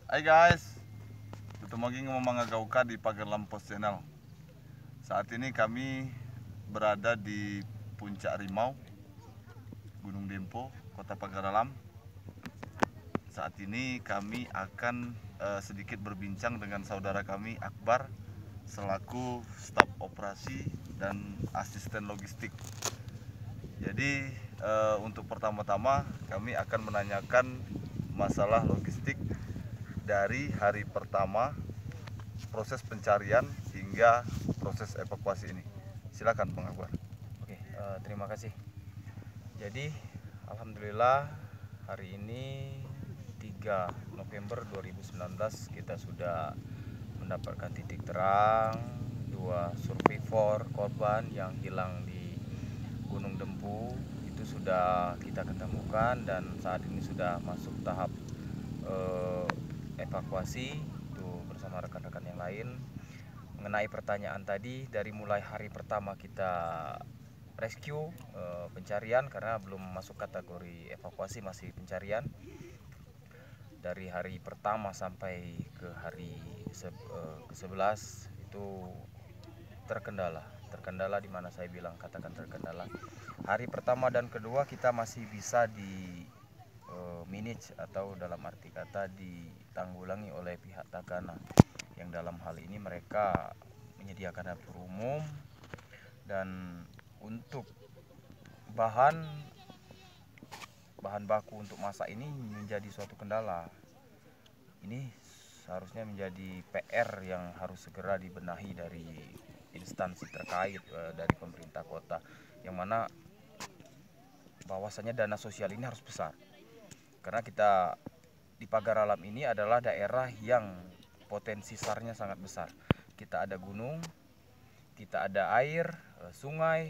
Hai guys, ketemu lagi ngomong mga gauka di Pagar Lampos Channel. Saat ini kami berada di Puncak Rimau, Gunung Dempo, Kota Pagaralam. Saat ini kami akan sedikit berbincang dengan saudara kami Akbar selaku staf operasi dan asisten logistik. Jadi untuk pertama-tama kami akan menanyakan masalah logistik dari hari pertama proses pencarian hingga proses evakuasi ini. Silakan Bang Akbar. Oke, terima kasih. Jadi, alhamdulillah hari ini 3 November 2019 kita sudah mendapatkan titik terang 2 survivor korban yang hilang di Gunung Dempu. Itu sudah kita ketemukan dan saat ini sudah masuk tahap evakuasi itu bersama rekan-rekan yang lain. Mengenai pertanyaan tadi, dari mulai hari pertama kita rescue pencarian karena belum masuk kategori evakuasi, masih pencarian. Dari hari pertama sampai ke hari ke-11 itu terkendala di mana saya bilang katakan terkendala. Hari pertama dan kedua kita masih bisa di manage atau dalam arti kata ditanggulangi oleh pihak Tagana, yang dalam hal ini mereka menyediakan dapur umum dan untuk bahan baku untuk masak ini menjadi suatu kendala. Ini seharusnya menjadi PR yang harus segera dibenahi dari instansi terkait, dari pemerintah kota, yang mana bahwasanya dana sosial ini harus besar. Karena kita di Pagaralam ini adalah daerah yang potensi SAR-nya sangat besar. Kita ada gunung, kita ada air, sungai,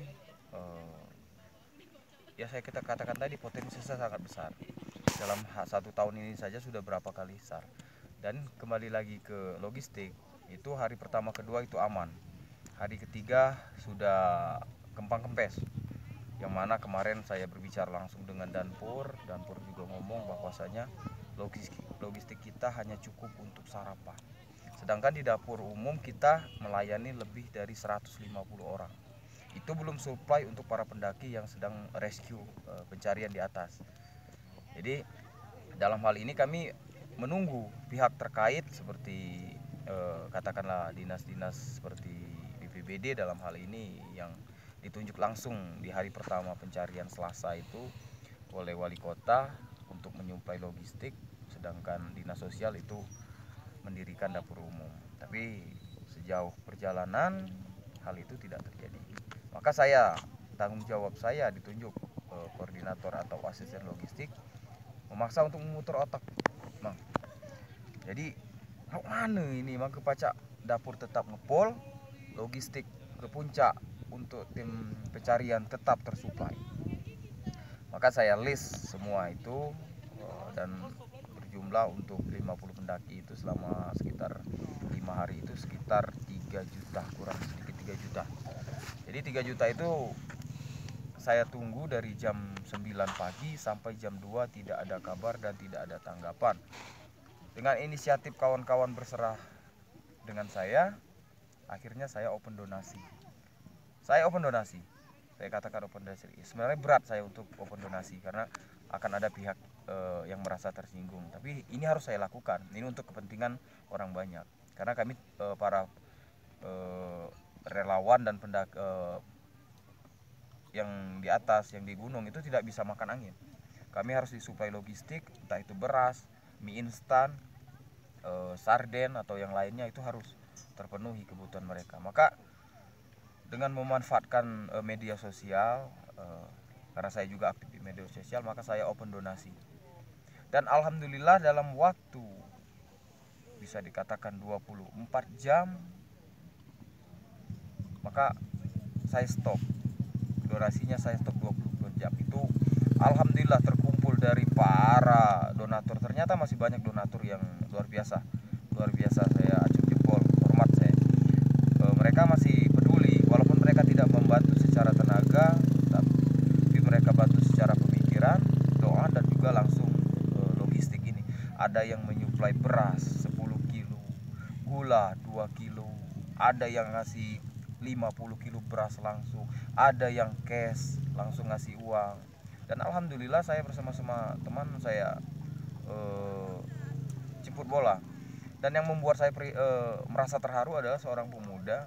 ya saya kita katakan tadi potensi SAR sangat besar. Dalam 1 tahun ini saja sudah berapa kali SAR. Dan kembali lagi ke logistik, itu hari pertama kedua itu aman. Hari ketiga sudah kempang-kempes. Yang mana kemarin saya berbicara langsung dengan Danpur juga ngomong bahwasanya logistik kita hanya cukup untuk sarapan. Sedangkan di dapur umum kita melayani lebih dari 150 orang. Itu belum supply untuk para pendaki yang sedang rescue pencarian di atas. Jadi dalam hal ini kami menunggu pihak terkait seperti katakanlah dinas-dinas seperti BPBD dalam hal ini yang ditunjuk langsung di hari pertama pencarian Selasa itu oleh wali kota untuk menyuplai logistik, sedangkan dinas sosial itu mendirikan dapur umum. Tapi sejauh perjalanan hal itu tidak terjadi. Maka tanggung jawab saya ditunjuk koordinator atau asisten logistik memaksa untuk memutar otak, Bang. Jadi mana ini maka pacak dapur tetap ngepol, logistik ke puncak untuk tim pencarian tetap tersuplai. Maka saya list semua itu dan berjumlah untuk 50 pendaki itu selama sekitar 5 hari itu sekitar 3 juta, kurang sedikit 3 juta. Jadi 3 juta itu saya tunggu dari jam 9 pagi sampai jam 2 tidak ada kabar dan tidak ada tanggapan. Dengan inisiatif kawan-kawan berserah dengan saya, akhirnya saya open donasi. Saya katakan open donasi. Sebenarnya berat saya untuk open donasi karena akan ada pihak yang merasa tersinggung. Tapi ini harus saya lakukan. Ini untuk kepentingan orang banyak. Karena kami para relawan dan pendaki yang di atas, yang di gunung itu tidak bisa makan angin. Kami harus disuplai logistik, entah itu beras, mie instan, sarden atau yang lainnya itu harus terpenuhi kebutuhan mereka. Maka dengan memanfaatkan media sosial, karena saya juga aktif di media sosial, maka saya open donasi. Dan alhamdulillah dalam waktu bisa dikatakan 24 jam, maka saya stop. Donasinya saya stop 24 jam. Itu alhamdulillah terkumpul dari para donatur. Ternyata masih banyak donatur yang luar biasa. Luar biasa, saya acung jempol, hormat saya. Mereka masih peduli walaupun mereka tidak membantu secara tenaga, tapi mereka bantu secara pemikiran, doa dan juga langsung logistik ini. Ada yang menyuplai suplai beras 10 kilo, gula 2 kilo, ada yang ngasih 50 kilo beras langsung, ada yang cash langsung ngasih uang. Dan alhamdulillah saya bersama-sama teman saya jemput bola. Dan yang membuat saya merasa terharu adalah seorang pemuda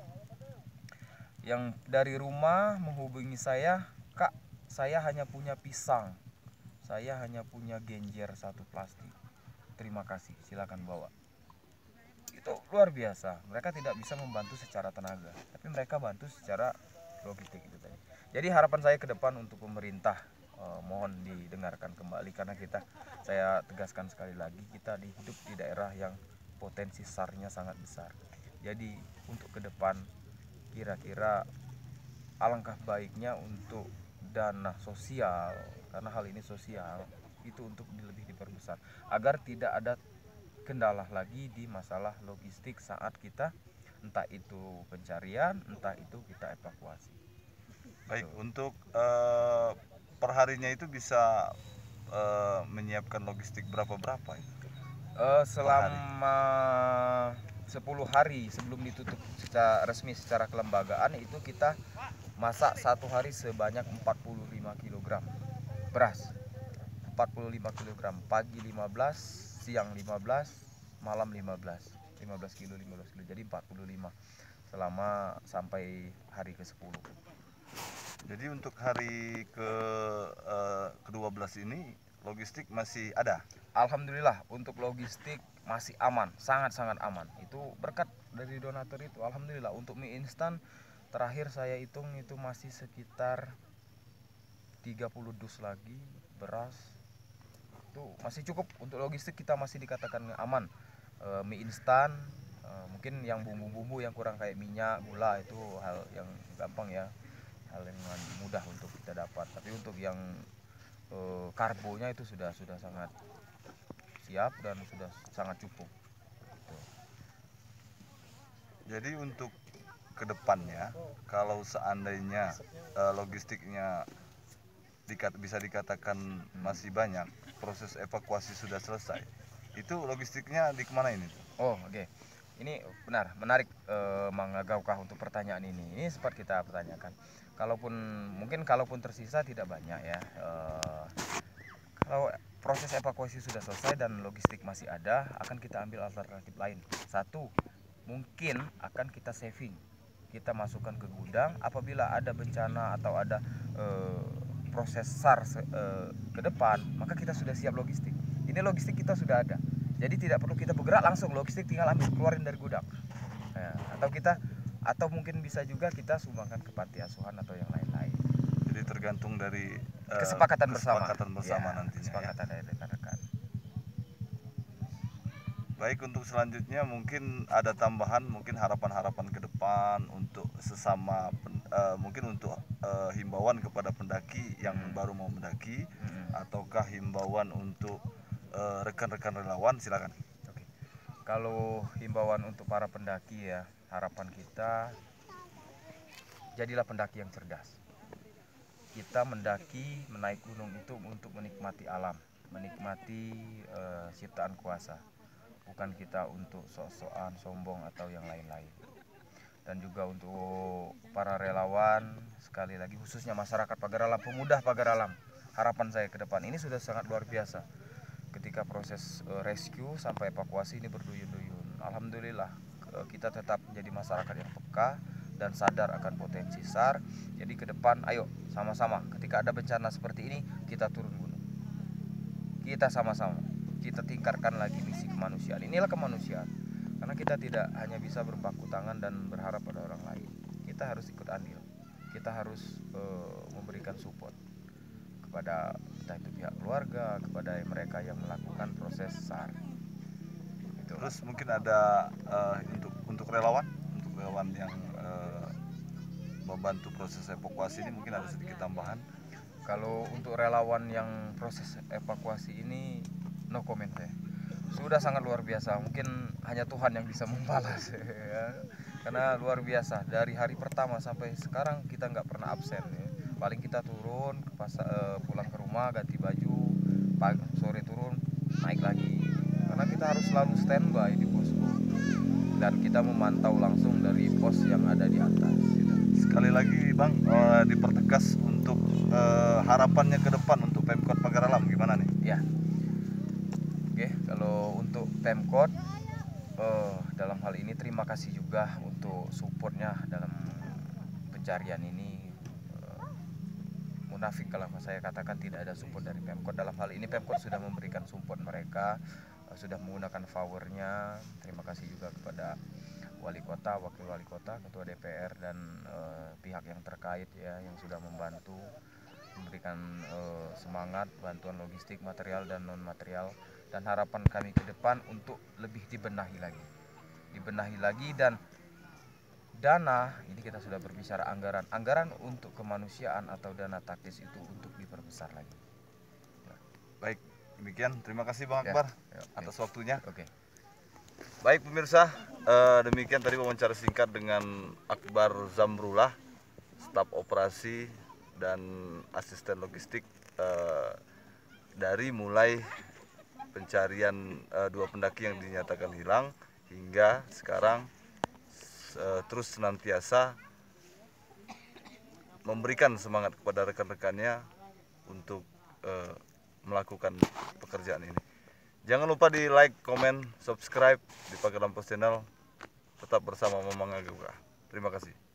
yang dari rumah menghubungi saya, "Kak, saya hanya punya pisang, saya hanya punya genjer 1 plastik, terima kasih, silakan bawa." Itu luar biasa. Mereka tidak bisa membantu secara tenaga, tapi mereka bantu secara logistik itu tadi. Jadi harapan saya ke depan untuk pemerintah, mohon didengarkan kembali, karena saya tegaskan sekali lagi, kita hidup di daerah yang potensi SAR-nya sangat besar. Jadi untuk ke depan kira-kira alangkah baiknya untuk dana sosial, karena hal ini sosial, itu untuk lebih diperbesar agar tidak ada kendala lagi di masalah logistik saat kita entah itu pencarian, entah itu kita evakuasi. Baik, untuk perharinya itu bisa menyiapkan logistik berapa itu? Selama 10 hari sebelum ditutup secara resmi secara kelembagaan itu kita masak 1 hari sebanyak 45 kg beras. 45 kg, pagi 15, siang 15, malam 15 kilo, jadi 45 selama sampai hari ke-10. Jadi untuk hari ke-12 ini logistik masih ada? Alhamdulillah untuk logistik masih aman, sangat-sangat aman. Itu berkat dari donatur itu. Alhamdulillah untuk mie instan terakhir saya hitung itu masih sekitar 30 dus lagi beras. Itu masih cukup untuk logistik, kita masih dikatakan aman. Mie instan, mungkin yang bumbu-bumbu yang kurang kayak minyak, gula itu hal yang gampang ya, hal yang mudah untuk kita dapat. Tapi untuk yang karbonya itu sudah sangat siap dan sudah sangat cukup. Jadi untuk kedepannya, kalau seandainya logistiknya bisa dikatakan masih banyak, proses evakuasi sudah selesai, itu logistiknya di kemana ini? Oh oke. Ini benar, menarik Mang Gaukah untuk pertanyaan ini. Ini sempat kita pertanyakan. Kalaupun tersisa tidak banyak ya. Kalau proses evakuasi sudah selesai dan logistik masih ada, akan kita ambil alternatif lain. Satu, mungkin akan kita saving. Kita masukkan ke gudang apabila ada bencana atau ada proses SAR ke depan, maka kita sudah siap logistik. Ini logistik kita sudah ada. Jadi tidak perlu kita bergerak langsung, logistik tinggal ambil keluarin dari gudang. Nah, atau mungkin bisa juga kita sumbangkan ke panti asuhan atau yang lain-lain. Jadi tergantung dari kesepakatan bersama ya, nantinya. Kesepakatan dari rekan-rekan. Baik, untuk selanjutnya mungkin ada tambahan, mungkin harapan-harapan ke depan untuk sesama mungkin untuk himbauan kepada pendaki yang baru mau mendaki, ataukah himbauan untuk rekan-rekan relawan, silakan. Oke. Kalau himbauan untuk para pendaki ya, harapan kita jadilah pendaki yang cerdas. Kita menaik gunung itu untuk menikmati alam, menikmati ciptaan kuasa, bukan kita untuk sok-sokan, sombong atau yang lain-lain. Dan juga untuk para relawan, sekali lagi khususnya masyarakat Pagar Alam, pemuda Pagar Alam, harapan saya ke depan ini sudah sangat luar biasa. Ketika proses rescue sampai evakuasi ini berduyun-duyun, alhamdulillah kita tetap menjadi masyarakat yang peka dan sadar akan potensi SAR. Jadi ke depan ayo sama-sama ketika ada bencana seperti ini kita turun gunung. Kita sama-sama kita tingkatkan lagi misi kemanusiaan. Inilah kemanusiaan. Karena kita tidak hanya bisa berpaku tangan dan berharap pada orang lain. Kita harus ikut andil. Kita harus memberikan support kepada entah itu pihak keluarga, kepada mereka yang melakukan proses SAR. Itu. Terus mungkin ada untuk relawan yang membantu proses evakuasi ini, mungkin ada sedikit tambahan. Kalau untuk relawan yang proses evakuasi ini no comment saya. Sudah sangat luar biasa. Mungkin hanya Tuhan yang bisa membalas ya. Karena luar biasa dari hari pertama sampai sekarang kita nggak pernah absen ya. Paling kita turun ke pulang ke rumah ganti baju, sore turun naik lagi. Karena kita kita harus selalu standby di posko dan kita memantau langsung dari pos yang ada di atas gitu. Sekali lagi Bang, dipertegas untuk harapannya ke depan untuk Pemkot Pagar Alam gimana nih? Ya, oke, kalau untuk Pemkot dalam hal ini terima kasih juga untuk supportnya dalam pencarian ini. Munafik kalau saya katakan tidak ada support dari Pemkot. Dalam hal ini Pemkot sudah memberikan support mereka, sudah menggunakan powernya. Terima kasih juga kepada wali kota, wakil wali kota, ketua DPR dan pihak yang terkait ya yang sudah membantu memberikan semangat, bantuan logistik, material dan non material. Dan harapan kami ke depan untuk lebih dibenahi lagi dan dana ini kita sudah berbicara anggaran untuk kemanusiaan atau dana taktis itu untuk diperbesar lagi. Baik, demikian. Terima kasih Bang Ya, Akbar ya, oke. atas waktunya. Oke. Baik pemirsa, demikian tadi wawancara singkat dengan Akbar Zamrullah, staf operasi dan asisten logistik dari mulai pencarian dua pendaki yang dinyatakan hilang hingga sekarang terus senantiasa memberikan semangat kepada rekan-rekannya untuk melakukan pekerjaan ini. Jangan lupa di like, komen, subscribe di Pagar Lampus Channel. Tetap bersama Mamang Agauka. Terima kasih.